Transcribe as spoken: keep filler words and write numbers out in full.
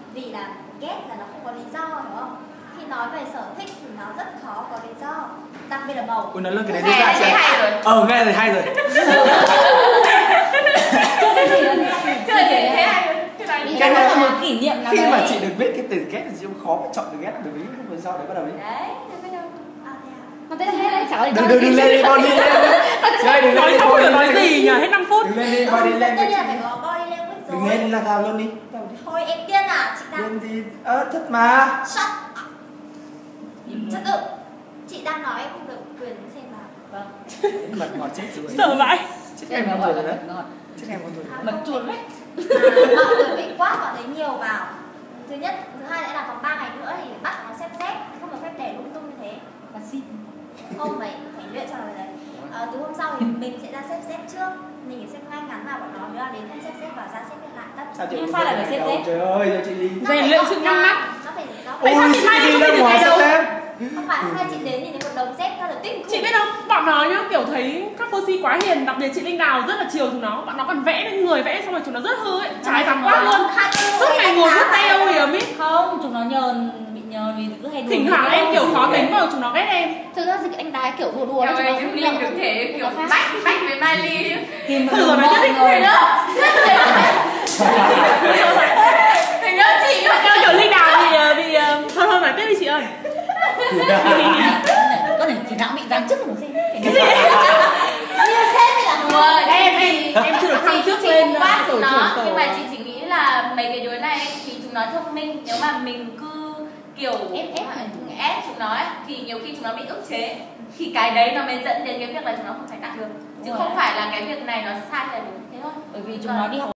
vì là ghét là nó không có lý do, đúng không? Khi nói về sở thích thì nó rất khó có lý do, đặc biệt là màu. Ui, nói luôn cái này đi nghe ra thấy hay rồi. Ờ, nghe rồi hay rồi. Chưa thấy gì đâu. Chưa thấy hay rồi. Cái đó là một kỷ niệm nào Khi đấy. mà chị được biết cái từ ghét thì chị cũng khó mà chọn từ ghét được, vì không có lý do để bắt đầu đi. Đấy, thế bây giờ à thế à? Mà thế thế đấy, cháu thì Đừng đừng đừng lên đi, con đi lên. Chơi đừng lên Nói đi. xong con rồi đi nói lên. gì nhỉ? Hết năm phút. Đừng lên đi, con đi lên. Tất nhiên là phải có body language rồi. Đừng lên là vào luôn đi. Thôi em điên à, chị đang Lên thì ơ thật mà. shut up. Chất tự. Chị đang nói em không được quyền xem vào. Vâng. Mật ngọt chết rồi. Sợ vãi. Chết em con rồi đấy. Ngọt. Chết em con rồi. Mật chuột đấy. À, mọi người phải quát vào đấy nhiều vào. Thứ nhất, thứ hai nữa là còn ba ngày nữa thì bắt nó xếp xếp, không được phép để lung tung như thế. Và xin. Không phải phải luyện cho nó đấy. À, từ hôm sau thì mình sẽ ra xếp xếp trước, mình phải xếp ngay ngắn vào bọn nó, nữa là đến không xếp xếp vào ra xếp lại tất. Sao chị Nhưng sao lại phải xếp xếp? Trời ơi, sao chị đi. Nó Rèn phải luyện gọn sự ngăn gàng, nắp. nó phải nó Tại sao chị Mai đi không ra biết từ ngoài ngày xếp đầu? em. không phải hôm nay chị đến nhìn thấy một đống xếp ra được kinh khủng. Chị biết không, bọn nó nhá, kiểu thấy các cô si quá hiền, đặc biệt chị Linh Đào rất là chiều chúng nó, bọn nó còn vẽ lên người, vẽ xong rồi chúng nó rất hư ấy, trái dám quát luôn. Suốt ngày ngồi vuốt teo hiểu biết. Không, chúng nó nhờn, bị nhờn vì cứ hay đùa. Thỉnh thoảng em kiểu khó tính vào chúng nó ghét em. Thực ra thì anh đái kiểu đùa đùa Em đó, ơi, chúng chúng nó mình được thể kiểu bách bách với Mai Ly. thì Thử rồi nói nhất định rồi. Mình nhớ chị rồi. Theo kiểu Linh Đào thì ờ, bị ờ, thôi thôi nói tiếp đi chị ơi. Có thể thì não bị giáng chức một xem. Như sếp thì là Đùa, Em em em chưa được thăng chức lên quát tổ chúng nó, trưởng tổ. nhưng mà chị chỉ nghĩ là mấy cái đứa này thì chúng nó thông minh, nếu mà mình cứ kiểu Ép ép ép chúng nó ấy, thì nhiều khi chúng nó bị ức chế, thì cái đấy nó mới dẫn đến cái việc là chúng nó không sáng tạo được, chứ không phải là cái việc này nó sai là đúng thế thôi. Bởi vì chúng nó đi học